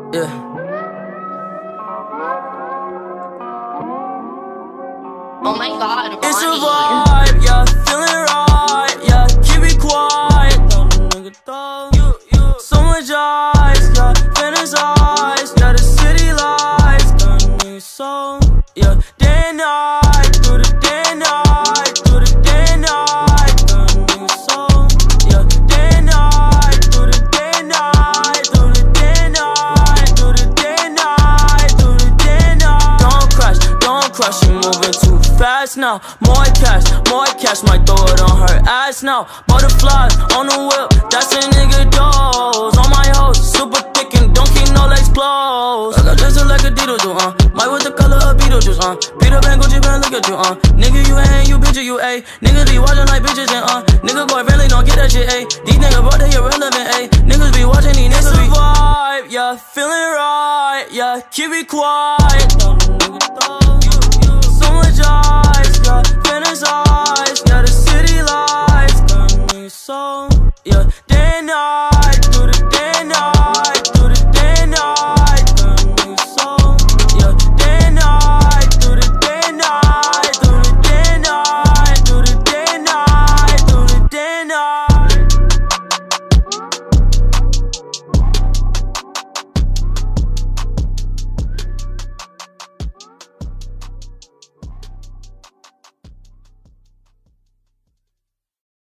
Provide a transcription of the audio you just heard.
Yeah. Oh my god, Ronnie. It's a vibe, yeah, feeling right, yeah, keep it quiet, nigga, so much ice, yeah, fantasize, yeah, the city lights, nigga, so, yeah, day and night, through the day and night, through the day and night, nigga, so, yeah, day and night, through the day and night, through the day and night, through the day and night, through the day and night. Don't crash, you moving too fast now. More cash, might throw it on her ass now. Butterflies on the whip, that's a nigga dose. On my hoes, super thick and don't keep no legs closed. I got this like a Dito do, Might with the color of Beetlejuice, Peter Pan, Gucci Pan, look at you, Nigga, you ain't, you picture, you A. Niggas be watching like bitches and, Nigga, boy, really don't get that shit, A. These niggas, bro, they irrelevant, A. Niggas be watching, these niggas be vibe, yeah, feeling right, yeah, keep it quiet.